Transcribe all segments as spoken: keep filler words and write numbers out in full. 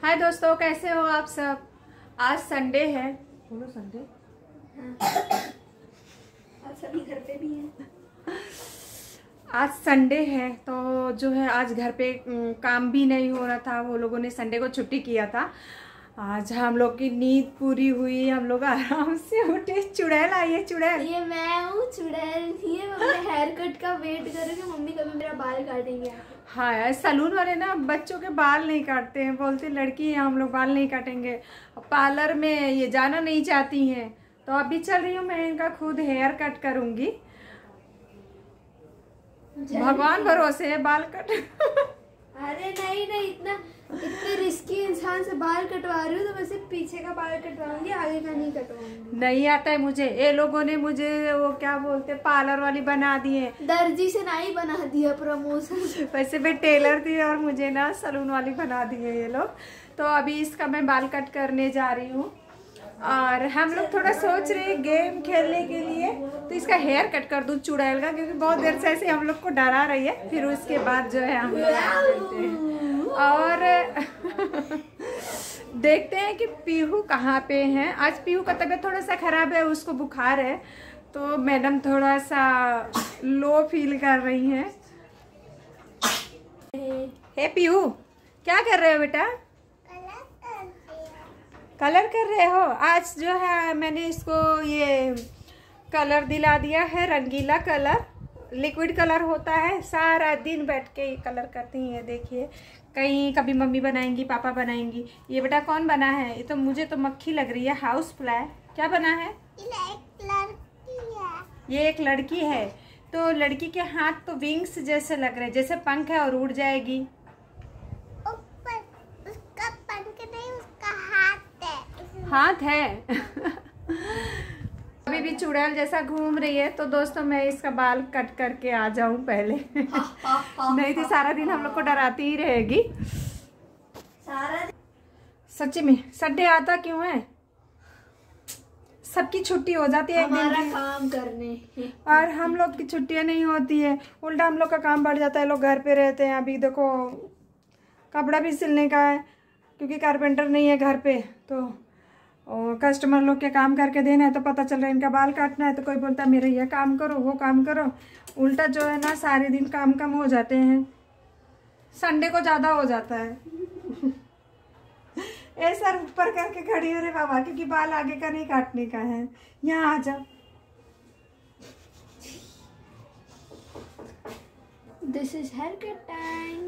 हाय दोस्तों, कैसे हो आप सब। आज संडे है। बोलो संडे। आज सभी घर पे भी हैं। आज संडे है तो जो है आज घर पे काम भी नहीं हो रहा था। वो लोगों ने संडे को छुट्टी किया था। आज हम लोग की नींद पूरी हुई, हम लोग आराम से उठे। चुड़ैल आई है। चुड़ैल ये मैं हूँ। चुड़ैल थी। मैं हेयर कट का वेट कर रही हूँ। मम्मी कभी मेरा बाल काटेंगे। हाँ यार, सैलून वाले ना बच्चों के बाल नहीं काटते हैं। बोलते लड़की है, हम लोग बाल नहीं काटेंगे। पार्लर में ये जाना नहीं चाहती हैं, तो अभी चल रही हूँ मैं इनका खुद हेयर कट करूँगी। भगवान भरोसे है बाल कट। अरे नहीं नहीं, इतना इतने रिस्की इंसान से बाल कटवा रही हूँ तो मैं सिर्फ पीछे का बाल कटवाऊंगी, आगे का नहीं कटवाऊंगी। नहीं आता है मुझे। ये लोगों ने मुझे वो क्या बोलते पार्लर वाली बना दी है। दर्जी से नहीं बना दिया प्रमोशन। वैसे मैं टेलर थी और मुझे ना सैलून वाली बना दी है ये लोग। तो अभी इसका मैं बाल कट करने जा रही हूँ। और हम लोग थोड़ा सोच रहे हैं गेम खेलने के लिए, तो इसका हेयर कट कर दूँ चुड़ैल का, क्योंकि बहुत देर से ऐसे हम लोग को डरा रही है। फिर उसके बाद जो है हम लोग खेलते हैं। और देखते हैं कि पीहू कहाँ पे हैं। आज पीहू का तबीयत थोड़ा सा खराब है, उसको बुखार है, तो मैडम थोड़ा सा लो फील कर रही हैं। हे पीहू, क्या कर रहे हो बेटा? कलर कर रहे हो। आज जो है मैंने इसको ये कलर दिला दिया है, रंगीला कलर। लिक्विड कलर होता है। सारा दिन बैठ के ये कलर करती हैं। देखिए, कहीं कभी मम्मी बनाएंगी, पापा बनाएंगी। ये बेटा कौन बना है? ये तो मुझे तो मक्खी लग रही है। हाउस फ्लाई क्या बना है? एक लड़की है। ये एक लड़की है। तो लड़की के हाथ तो विंग्स जैसे लग रहे हैं, जैसे पंख है और उड़ जाएगी। ऊपर उसका पंख नहीं, उसका हाथ है। हाथ है। अभी भी चुड़ैल जैसा घूम रही है। तो दोस्तों, मैं इसका बाल कट करके आ जाऊं पहले। नहीं तो सारा दिन हम लोग को डराती ही रहेगी। सारा सच्ची में संडे आता क्यों है? सबकी छुट्टी हो जाती है, हमारा काम करने, और हम लोग की छुट्टियां नहीं होती है। उल्टा हम लोग का काम बढ़ जाता है। लोग घर पे रहते हैं। अभी देखो, कपड़ा भी सिलने का है, क्योंकि कारपेंटर नहीं है घर पे। तो और कस्टमर लोग के काम करके देना है। तो पता चल रहा है इनका बाल काटना है, तो कोई बोलता है मेरे ये काम करो, वो काम करो। उल्टा जो है ना, सारे दिन काम कम हो जाते हैं, संडे को ज़्यादा हो जाता है। ए सर ऊपर करके खड़ी हो रे बाबा, क्योंकि बाल आगे का नहीं काटने का है। यहाँ आ जाओ। This is hair cut time.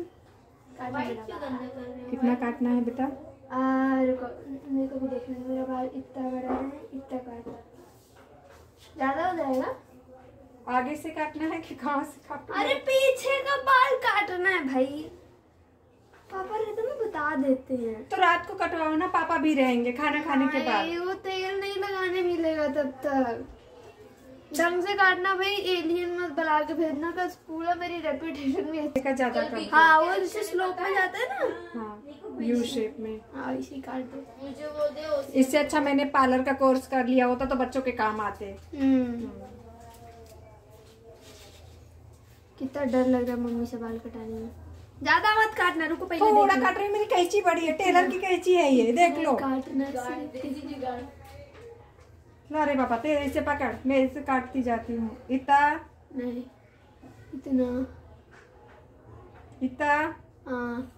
कितना काटना है बेटा? और मेरे को भी देखना है। मेरा बाल इतना बड़ा है, इतना काटना ज्यादा हो जाएगा। आगे से काटना है कि कहाँ से काटना है? अरे पीछे का बाल काटना है भाई। पापा रहते तो बता देते हैं। तो रात को कटवाओ ना, पापा भी रहेंगे खाना खाने के बाद। वो तेल नहीं लगाने मिलेगा तब तक। ढंग से काटना भाई। एलियन मत बुला के भेजना, कल पूरा मेरी रेपुटेशन में का ज्यादा कम। हाँ, वो जैसे स्लोप में जाता है ना। हाँ, यू शेप में। हाँ, इसी काट दो। मुझे वो दे। इससे अच्छा मैंने पार्लर का कोर्स कर लिया होता तो बच्चों के काम आते। कितना डर लग रहा है मम्मी से बाल कटाने में। ज्यादा मत काटना, रुको पहले थोड़ा काट रही। मेरी कैंची बड़ी है, टेलर की कैंची है ये, देख लो। काटना ला रे पापा, तेरे से पकड़, मेरे से काटती जाती हूँ। इतना नहीं, इतना इतना। हाँ,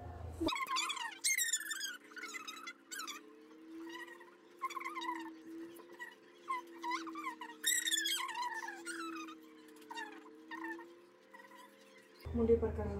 मुंडी पर करो।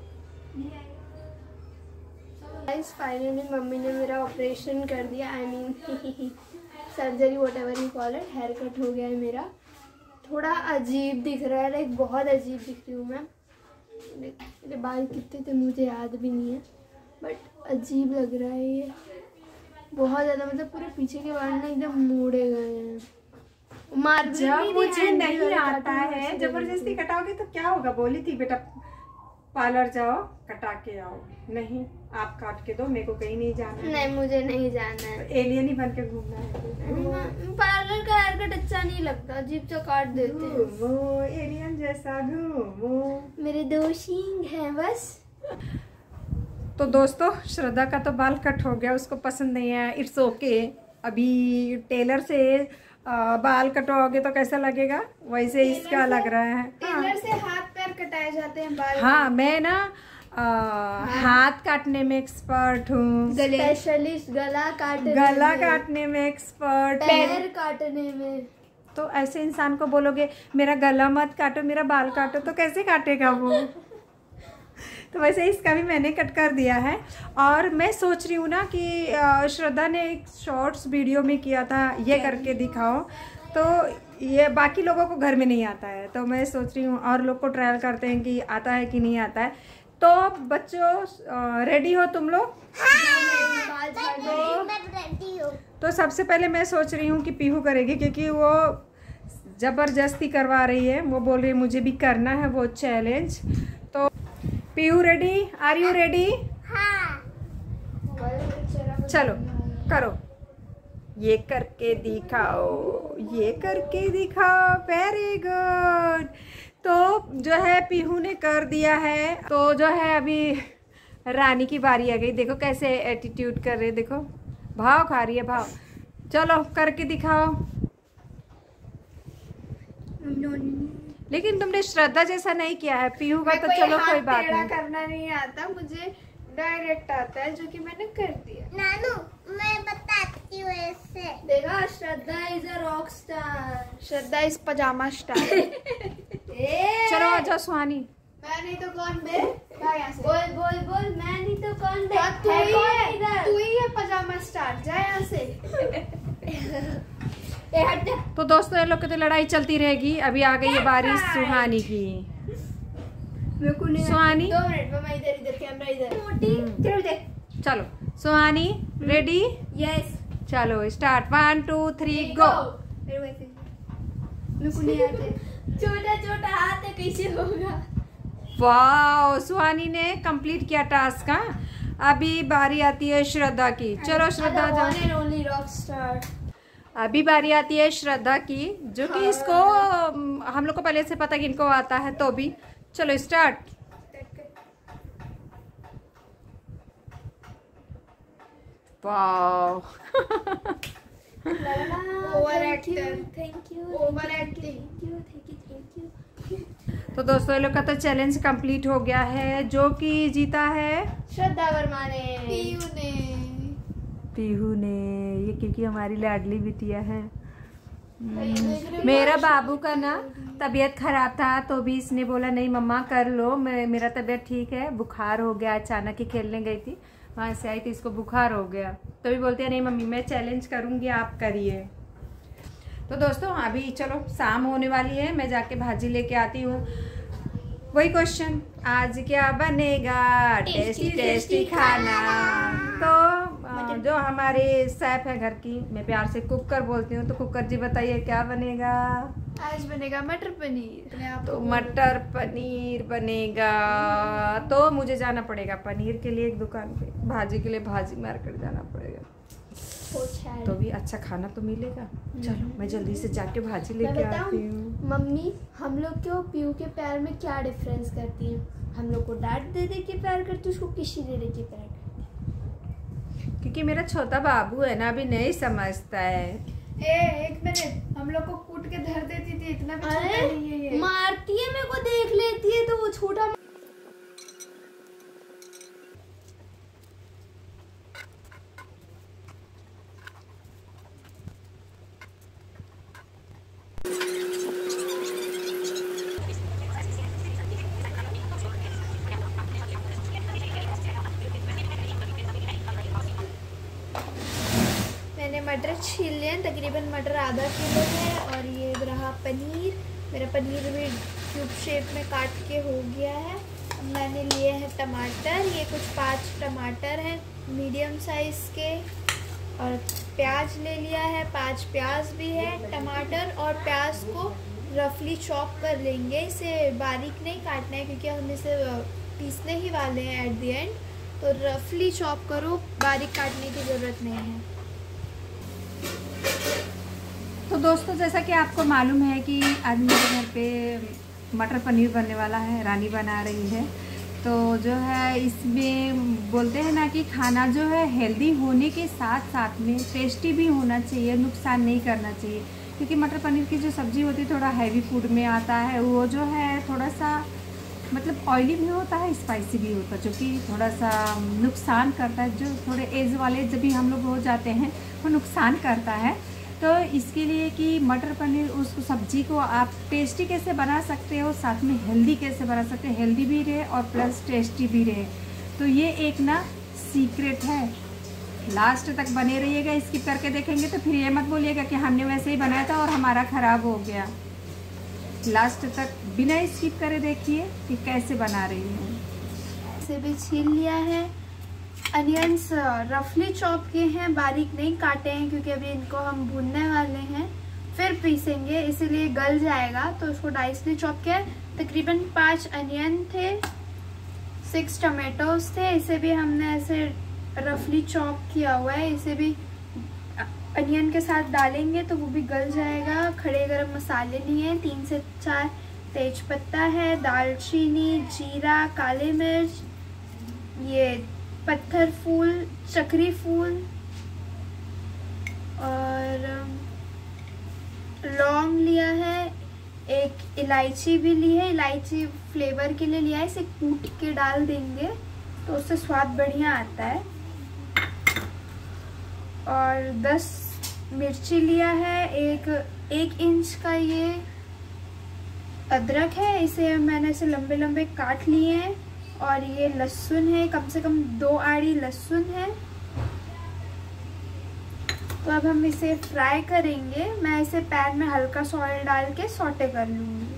गाइस फाइनली मम्मी ने मेरा ऑपरेशन कर दिया। I mean surgery, whatever you call it. Hair cut हो गया है मेरा। थोड़ा अजीब दिख रहा है, लाइक बहुत अजीब दिख रही हूँ मैं। मेरे बाल कितने थे मुझे याद भी नहीं है, बट अजीब लग रहा है ये बहुत ज़्यादा। मतलब पूरे पीछे के बाल ना एकदम मोड़े गए हैं। मार जब मुझे नहीं आता है, जबरदस्ती कटाओगे तो क्या होगा? बोली थी बेटा पार्लर जाओ, कटा के आओ। नहीं, आप काट के दो, मेरे को कहीं नहीं जाना है। नहीं, मुझे नहीं जाना है। एलियन ही बन के घूमना है। पार्लर का हेयर कट अच्छा नहीं लगता, अजीब सा काट देते हैं। घूमो एलियन जैसा घूमो। मेरे दो सींग हैं बस। तो दोस्तों श्रद्धा का तो बाल कट हो गया, उसको पसंद नहीं है, इट्स ओके। अभी टेलर से आ, बाल कटवाओगे तो कैसा लगेगा, वैसे इसका लग रहा है। टेलर से हाथ पैर कटाए जाते हैं बाल। हाँ, मैं ना आ, हाथ काटने में एक्सपर्ट हूँ, स्पेशलिस्ट, गला काटने गला काटने में एक्सपर्ट, पैर काटने में। तो ऐसे इंसान को बोलोगे मेरा गला मत काटो, मेरा बाल काटो, तो कैसे काटेगा वो? तो वैसे इसका भी मैंने कट कर दिया है। और मैं सोच रही हूँ ना कि श्रद्धा ने एक शॉर्ट्स वीडियो में किया था, ये करके दिखाओ, तो ये बाकी लोगों को घर में नहीं आता है, तो मैं सोच रही हूँ और लोग को ट्रायल करते हैं कि आता है कि नहीं आता है। तो बच्चों रेडी हो तुम लोग? हाँ, तो, तो सबसे पहले मैं सोच रही हूँ कि पीहू करेगी, क्योंकि वो ज़बरदस्ती करवा रही है, वो बोल रही है मुझे भी करना है वो चैलेंज। तो Pihu ready? Are you ready? हाँ। चलो करो, ये करके दिखाओ, ये करके दिखाओ, वेरी गुड। तो जो है पीहू ने कर दिया है, तो जो है अभी रानी की बारी आ गई। देखो कैसे एटीट्यूड कर रहे, देखो भाव खा रही है, भाव। चलो करके दिखाओ। लेकिन तुमने श्रद्धा जैसा नहीं किया है पीहू का, तो चलो कोई बात नहीं। करना नहीं आता मुझे, डायरेक्ट आता है, जो कि मैंने कर दिया। नानू मैं बताती हूँ ऐसे। देखा, Shraddha is a rock star, Shraddha is पजामा स्टार। चलो आ जाओ सुहानी। मैं नहीं तो कौन बे? बोल बोल बोल, मैं नहीं तो कौन बे? तू ही है, तू ही है पजामा स्टार, जा यहाँ से। तो दोस्तों ये लोग की तो लड़ाई चलती रहेगी। अभी आ गई है बारिश सुहानी की। सुहानी दो मिनट में, मैं इधर इधर कैमरा इधर। चलो सुहानी रेडी? यस। चलो start, one two three go. छोटा छोटा हाथ है, कैसे होगा? वाह, सुहानी ने कंप्लीट किया टास्क का। अभी बारी आती है श्रद्धा की। चलो श्रद्धा जाओ। Only rock star. अभी बारी आती है श्रद्धा की, जो कि इसको हम लोग को पहले से पता कि इनको आता है, तो भी चलो स्टार्ट। वाह, over actor, thank you, over acting, thank you, thank you. तो दोस्तों ये लोग का तो चैलेंज कंप्लीट हो गया है। जो कि जीता है श्रद्धा वर्मा ने, पीहू ने, पीहू ने, ये क्योंकि हमारी लाडली बिटिया है। मेरा बाबू का ना तबीयत खराब था, तो भी इसने बोला नहीं मम्मा कर लो, मैं मेरा तबीयत ठीक है। बुखार हो गया, अचानक ही खेलने गई थी, वहाँ से आई थी, इसको बुखार हो गया, तो भी बोलते हैं नहीं मम्मी मैं चैलेंज करूँगी, आप करिए। तो दोस्तों अभी चलो शाम होने वाली है, मैं जाके भाजी लेके आती हूँ। वही क्वेश्चन, आज क्या बनेगा? टेस्टी टेस्टी खाना। तो जो हमारे शेफ है घर की, मैं प्यार से कुकर बोलती हूँ, तो कुकर जी बताइए क्या बनेगा? आज बनेगा मटर पनीर। तो मटर पनीर बनेगा, तो मुझे जाना पड़ेगा पनीर के लिए एक दुकान पे, भाजी के लिए भाजी मार्केट जाना पड़ेगा, तो भी अच्छा खाना तो मिलेगा। चलो मैं जल्दी से जाके भाजी लेके आती हूँ। मम्मी हम लोग क्यों पीहू के प्यार में क्या डिफरेंस करती है? हम लोग को डांट दे दे के प्यार करती, उसको किसी दे दे के प्यार करती। क्योंकि मेरा छोटा बाबू है ना, अभी नहीं समझता है। ए, एक मिनट, हम लोग को कूट के धर देती थी, इतना भी छोटा नहीं है ये। मारती है, मेरे को देख लेती है, तो वो छोटा। मैंने मटर छील लिए, तकरीबन मटर आधा किलो है, और ये रहा पनीर। मेरा पनीर भी क्यूब शेप में काट के हो गया है। मैंने लिए हैं टमाटर, ये कुछ पाँच टमाटर हैं मीडियम साइज़ के, और प्याज ले लिया है, पाँच प्याज भी है। टमाटर और प्याज को रफली चॉप कर लेंगे, इसे बारीक नहीं काटना है क्योंकि हम इसे पीसने ही वाले हैं एट द एंड, तो रफली चॉप करो, बारीक काटने की ज़रूरत नहीं है। तो दोस्तों जैसा कि आपको मालूम है कि आज मेरे घर पे मटर पनीर बनने वाला है, रानी बना रही है, तो जो है इसमें बोलते हैं ना कि खाना जो है हेल्दी होने के साथ साथ में टेस्टी भी होना चाहिए, नुकसान नहीं करना चाहिए। क्योंकि मटर पनीर की जो सब्ज़ी होती है थोड़ा हैवी फूड में आता है, वो जो है थोड़ा सा मतलब ऑयली भी होता है, स्पाइसी भी होता है, जो कि थोड़ा सा नुकसान करता है। जो थोड़े एज वाले जब भी हम लोग हो जाते हैं वो नुकसान करता है। तो इसके लिए कि मटर पनीर उस सब्ज़ी को आप टेस्टी कैसे बना सकते हो, साथ में हेल्दी कैसे बना सकते हैं, हेल्दी भी रहे और प्लस टेस्टी भी रहे। तो ये एक ना सीक्रेट है, लास्ट तक बने रहिएगा। स्किप करके देखेंगे तो फिर ये मत बोलिएगा कि हमने वैसे ही बनाया था और हमारा ख़राब हो गया। लास्ट तक बिना स्किप करे देखिए कि कैसे बना रही हूँ। इसे भी छील लिया है। अनियंस रफली चॉप किए हैं, बारीक नहीं काटे हैं, क्योंकि अभी इनको हम भूनने वाले हैं फिर पीसेंगे, इसीलिए गल जाएगा। तो उसको डाइसली चॉप किया। तकरीबन पाँच अनियन थे, सिक्स टमाटोज थे, इसे भी हमने ऐसे रफली चॉप किया हुआ है। इसे भी अनियन के साथ डालेंगे तो वो भी गल जाएगा। खड़े गरम मसाले लिए हैं, तीन से चार तेज पत्ता है, दालचीनी, जीरा, काली मिर्च, ये पत्थर फूल, चक्री फूल और लौंग लिया है, एक इलायची भी ली है। इलायची फ्लेवर के लिए लिया है, इसे कूट के डाल देंगे तो उससे स्वाद बढ़िया आता है। और दस मिर्ची लिया है, एक एक इंच का ये अदरक है, इसे मैंने इसे लंबे लंबे काट लिए हैं। और ये लहसुन है, कम से कम दो आड़ी लहसुन है। तो अब हम इसे फ्राई करेंगे। मैं इसे पैन में हल्का सा ऑयल डाल के सौटे कर लूँगी।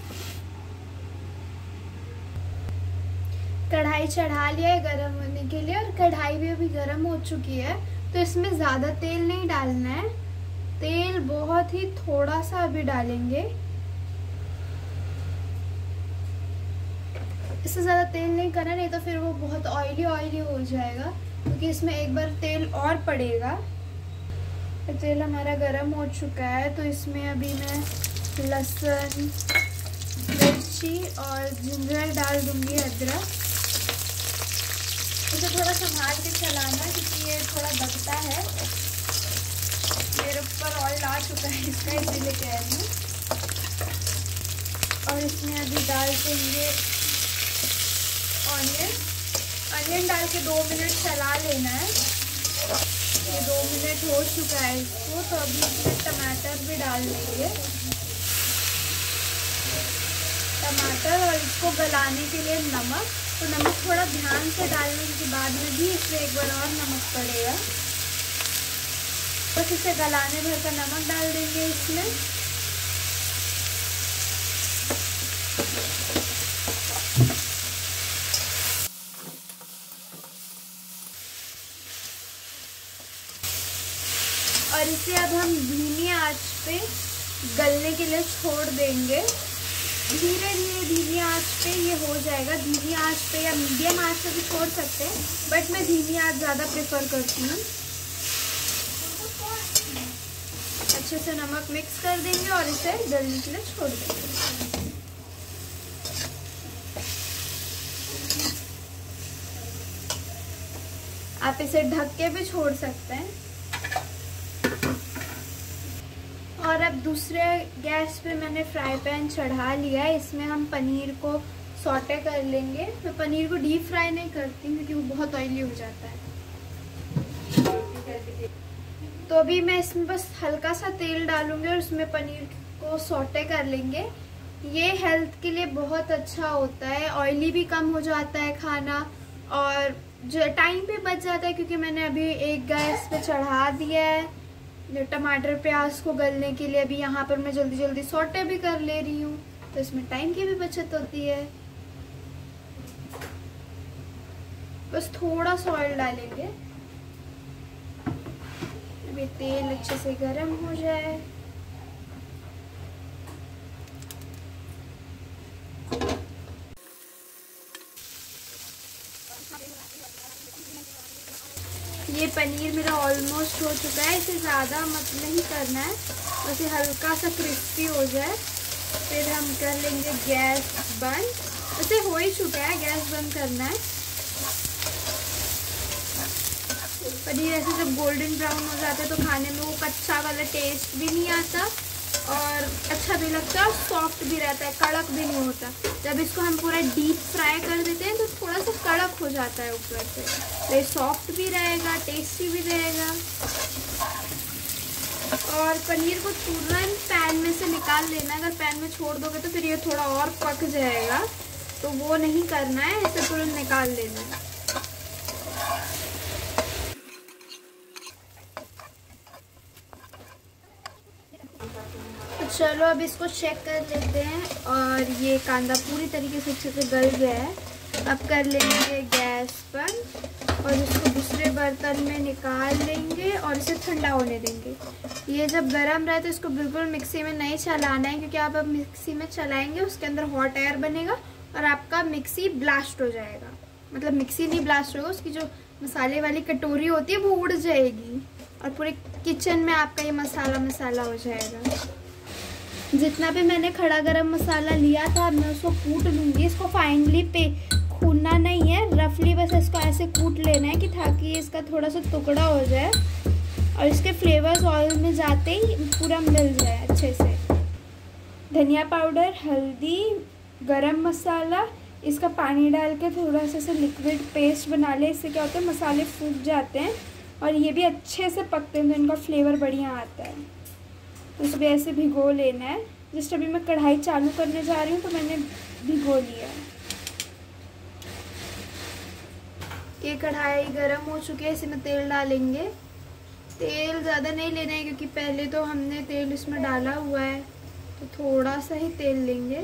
कढ़ाई चढ़ा लिया है गरम होने के लिए, और कढ़ाई भी अभी गरम हो चुकी है। तो इसमें ज़्यादा तेल नहीं डालना है, तेल बहुत ही थोड़ा सा अभी डालेंगे। इससे ज़्यादा तेल नहीं करना, नहीं तो फिर वो बहुत ऑयली ऑयली हो जाएगा, क्योंकि इसमें एक बार तेल और पड़ेगा। तेल हमारा गरम हो चुका है, तो इसमें अभी मैं लहसुन, मिर्ची और जिंजर डाल दूंगी, अदरक। इसे थोड़ा संभाल के चलाना, क्योंकि ये थोड़ा दबता है। मेरे ऊपर ऑयल आ चुका है इसका, इसीलिए कह रही हूँ। और इसमें अभी डाल देंगे ऑनियन। ऑनियन डाल के दो मिनट चला लेना है। ये दो मिनट हो चुका है इसको, तो अभी इसमें टमाटर भी डाल देंगे। टमाटर और इसको गलाने के लिए नमक। तो नमक थोड़ा ध्यान से डालने के बाद में भी इसमें एक बार और नमक पड़ेगा। बस इसे गलाने भर का नमक डाल देंगे इसमें। और इसे अब हम धीमी आंच पे गलने के लिए छोड़ देंगे। धीरे धीरे धीमी आंच पे ये हो जाएगा। धीमी आंच पे या मीडियम आंच पे भी छोड़ सकते हैं, बट मैं धीमी आंच ज़्यादा प्रेफर करती हूँ। अच्छे से नमक मिक्स कर देंगे और इसे गलने के लिए छोड़ देंगे। आप इसे ढक के भी छोड़ सकते हैं। और अब दूसरे गैस पे मैंने फ्राई पैन चढ़ा लिया है। इसमें हम पनीर को सौटे कर लेंगे। मैं पनीर को डीप फ्राई नहीं करती क्योंकि वो बहुत ऑयली हो जाता है। तो अभी मैं इसमें बस हल्का सा तेल डालूंगी और उसमें पनीर को सौटे कर लेंगे। ये हेल्थ के लिए बहुत अच्छा होता है, ऑयली भी कम हो जाता है खाना और जो टाइम भी बच जाता है, क्योंकि मैंने अभी एक गैस पे चढ़ा दिया है टमाटर प्याज को गलने के लिए। अभी यहाँ पर मैं जल्दी जल्दी सौटे भी कर ले रही हूँ, तो इसमें टाइम की भी बचत होती है। बस थोड़ा सा ऑयल डालेंगे, अभी तेल अच्छे से गर्म हो जाए। ये पनीर मेरा ऑलमोस्ट हो चुका है। इसे ज़्यादा मत नहीं करना है, बस ये हल्का सा क्रिस्पी हो जाए, फिर हम कर लेंगे गैस बंद वैसे हो ही चुका है, गैस बंद करना है। पनीर ऐसे जब गोल्डन ब्राउन हो जाता है तो खाने में वो कच्चा वाला टेस्ट भी नहीं आता और अच्छा भी लगता है और सॉफ्ट भी रहता है, कड़क भी नहीं होता। जब इसको हम पूरा डीप फ्राई कर देते हैं तो थोड़ा सा कड़क हो जाता है ऊपर से, तो ये सॉफ्ट भी रहेगा, टेस्टी भी रहेगा। और पनीर को तुरंत पैन में से निकाल लेना, अगर पैन में छोड़ दोगे तो फिर ये थोड़ा और पक जाएगा, तो वो नहीं करना है, इसे तुरंत निकाल लेना है। तो चलो अब इसको चेक कर लेते हैं। और ये कांदा पूरी तरीके से अच्छे से गल गया है। अब कर लेंगे गैस बंद और इसको दूसरे बर्तन में निकाल लेंगे और इसे ठंडा होने देंगे। ये जब गर्म रहे तो इसको बिल्कुल मिक्सी में नहीं चलाना है, क्योंकि आप अब मिक्सी में चलाएंगे उसके अंदर हॉट एयर बनेगा और आपका मिक्सी ब्लास्ट हो जाएगा। मतलब मिक्सी नहीं ब्लास्ट होगा, उसकी जो मसाले वाली कटोरी होती है वो उड़ जाएगी और पूरे किचन में आपका ये मसाला मसाला हो जाएगा। जितना भी मैंने खड़ा गरम मसाला लिया था मैं उसको कूट लूँगी। इसको फाइनली पे खूनना नहीं है, रफली बस इसको ऐसे कूट लेना है कि ताकि इसका थोड़ा सा टुकड़ा हो जाए और इसके फ्लेवर्स ऑयल में जाते ही पूरा मिल जाए अच्छे से। धनिया पाउडर, हल्दी, गरम मसाला, इसका पानी डाल के थोड़ा सा से लिक्विड पेस्ट बना ले। इससे क्या होता है मसाले फूट जाते हैं और ये भी अच्छे से पकते हैं तो इनका फ्लेवर बढ़िया आता है। तो इस भी ऐसे भिगो लेना है। जस्ट अभी मैं कढ़ाई चालू करने जा रही हूँ तो मैंने भिगो लिया। ये कढ़ाई गरम हो चुकी है, इसमें तेल डालेंगे। तेल ज़्यादा नहीं लेना है क्योंकि पहले तो हमने तेल इसमें डाला हुआ है, तो थोड़ा सा ही तेल लेंगे।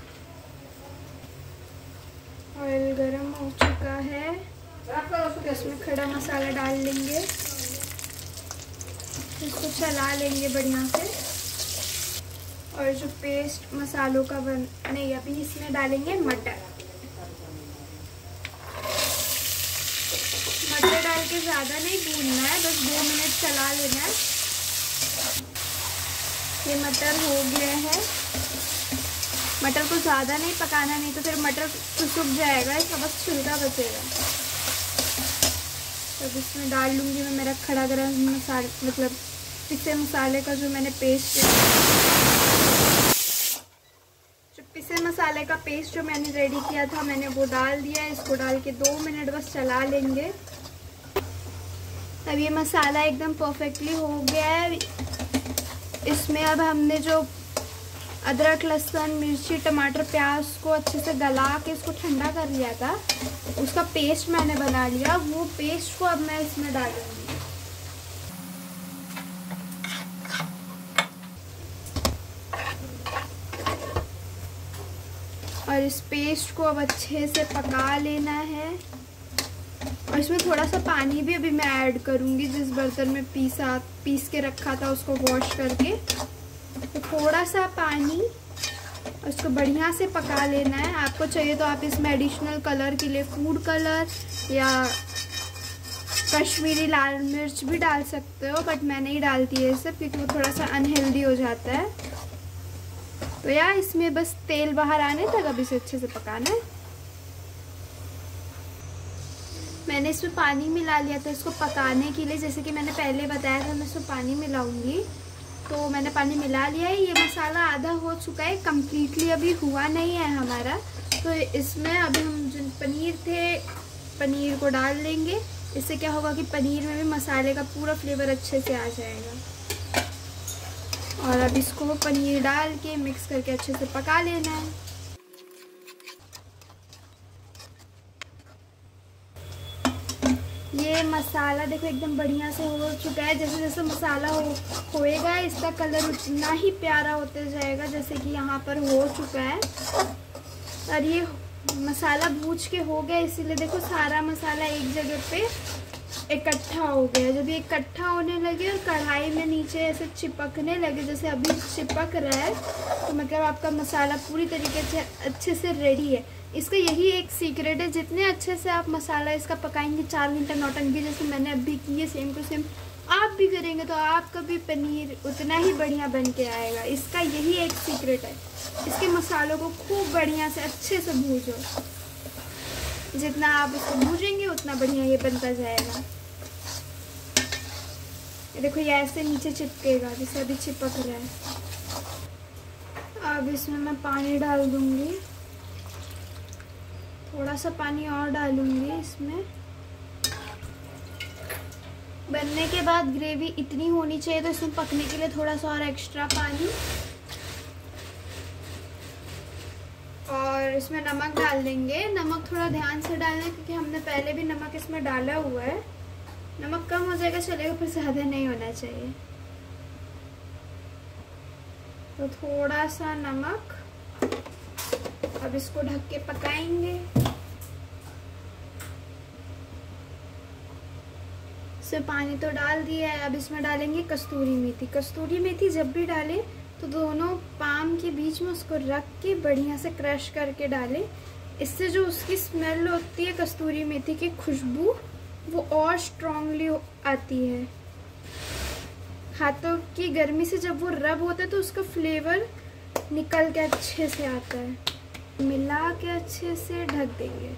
ऑयल गरम हो चुका है, इसमें खड़ा मसाला डाल लेंगे, इसको चला लेंगे बढ़िया से। और जो पेस्ट मसालों का बन नहीं, अभी इसमें डालेंगे मटर। मटर डाल के ज़्यादा नहीं भूनना है, बस दो मिनट चला लेना है। ये मटर हो गया है। मटर को ज़्यादा नहीं पकाना, नहीं तो फिर मटर तो सूख जाएगा, इसका बस छिलका बचेगा। तो इसमें डाल लूँगी मैं मेरा खड़ा गरम मसाला, मतलब पिसे मसाले का जो मैंने पेस्ट जो पिसे मसाले का पेस्ट जो मैंने रेडी किया था मैंने वो डाल दिया। इसको डाल के दो मिनट बस चला लेंगे। अब ये मसाला एकदम परफेक्टली हो गया है। इसमें अब हमने जो अदरक, लहसुन, मिर्ची, टमाटर, प्याज को अच्छे से गला के इसको ठंडा कर लिया था, उसका पेस्ट मैंने बना लिया। वो पेस्ट को अब मैं इसमें डालूंगी। और इस पेस्ट को अब अच्छे से पका लेना है। और इसमें थोड़ा सा पानी भी अभी मैं ऐड करूँगी। जिस बर्तन में पीसा पीस के रखा था उसको वॉश करके, तो थोड़ा सा पानी, और इसको बढ़िया से पका लेना है। आपको चाहिए तो आप इसमें एडिशनल कलर के लिए फूड कलर या कश्मीरी लाल मिर्च भी डाल सकते हो, बट मैं नहीं डालती है ये सब क्योंकि वो थोड़ा सा अनहेल्दी हो जाता है। तो यार इसमें बस तेल बाहर आने तक अब इसे अच्छे से पकाना है। मैंने इसमें पानी मिला लिया था इसको पकाने के लिए, जैसे कि मैंने पहले बताया था मैं इसमें पानी मिलाऊंगी, तो मैंने पानी मिला लिया है। ये मसाला आधा हो चुका है, कम्प्लीटली अभी हुआ नहीं है हमारा। तो इसमें अभी हम जो पनीर थे पनीर को डाल देंगे। इससे क्या होगा कि पनीर में भी मसाले का पूरा फ्लेवर अच्छे से आ जाएगा। और अब इसको पनीर डाल के मिक्स करके अच्छे से पका लेना है। ये मसाला देखो एकदम बढ़िया से हो चुका है। जैसे जैसे मसाला हो होएगा इसका कलर उतना ही प्यारा होते जाएगा, जैसे कि यहाँ पर हो चुका है। और ये मसाला भूज के हो गया, इसीलिए देखो सारा मसाला एक जगह पे इकट्ठा हो गया। जब ये इकट्ठा होने लगे और कढ़ाई में नीचे ऐसे चिपकने लगे, जैसे अभी चिपक रहा है, तो मतलब आपका मसाला पूरी तरीके से अच्छे से रेडी है। इसका यही एक सीक्रेट है, जितने अच्छे से आप मसाला इसका पकाएंगे, चार घंटा नौटंकी जैसे मैंने अभी की है सेम टू सेम आप भी करेंगे तो आपका भी पनीर उतना ही बढ़िया बन के आएगा। इसका यही एक सीक्रेट है। इसके मसालों को खूब बढ़िया से अच्छे से भूजो। जितना आप इसको भूजेंगे उतना बढ़िया ये बनता जाएगा। ये देखो ये ऐसे नीचे चिपकेगा जैसे अभी चिपक रहा है। अब इसमें मैं पानी डाल दूंगी, थोड़ा सा पानी और डालूंगी इसमें। बनने के बाद ग्रेवी इतनी होनी चाहिए तो इसमें पकने के लिए थोड़ा सा और एक्स्ट्रा पानी। और इसमें नमक डाल देंगे। नमक थोड़ा ध्यान से डालना क्योंकि हमने पहले भी नमक इसमें डाला हुआ है। नमक कम हो जाएगा चलेगा, फिर ज़्यादा नहीं होना चाहिए। तो थोड़ा सा नमक। अब इसको ढक के पकाएंगे। इसमें पानी तो डाल दिया है। अब इसमें डालेंगे कस्तूरी मेथी। कस्तूरी मेथी जब भी डालें तो दोनों पाम के बीच में उसको रख के बढ़िया से क्रश करके डालें। इससे जो उसकी स्मेल होती है कस्तूरी मेथी की खुशबू, वो और स्ट्रांगली आती है। हाथों की गर्मी से जब वो रब होता है तो उसका फ्लेवर निकल के अच्छे से आता है। मिला के अच्छे से ढक देंगे।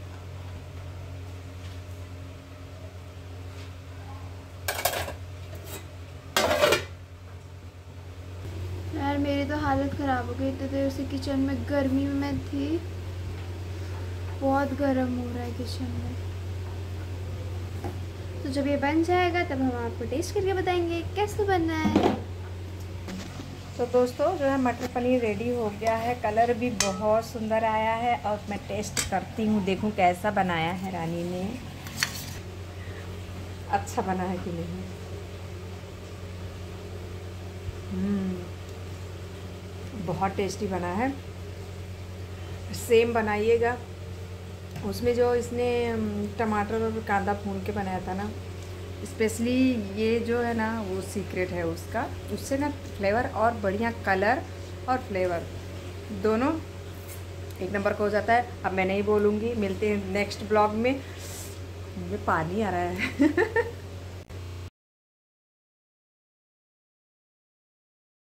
यार मेरी तो हालत ख़राब हो गई। इतने देर से किचन में गर्मी में मैं थी, बहुत गर्म हो रहा है किचन में। तो जब ये बन जाएगा तब हम आपको टेस्ट करके बताएंगे कैसे बनना है। तो दोस्तों जो है मटर पनीर रेडी हो गया है। कलर भी बहुत सुंदर आया है। और मैं टेस्ट करती हूँ, देखूँ कैसा बनाया है रानी ने, अच्छा बना है कि नहीं। हम्म बहुत टेस्टी बना है। सेम बनाइएगा। उसमें जो इसने टमाटर और कांदा भून के बनाया था ना, स्पेशली ये जो है ना वो सीक्रेट है उसका। उससे ना फ्लेवर और बढ़िया, कलर और फ्लेवर दोनों एक नंबर का हो जाता है। अब मैं नहीं बोलूँगी, मिलते हैं नेक्स्ट ब्लॉग में। मुझे पानी आ रहा है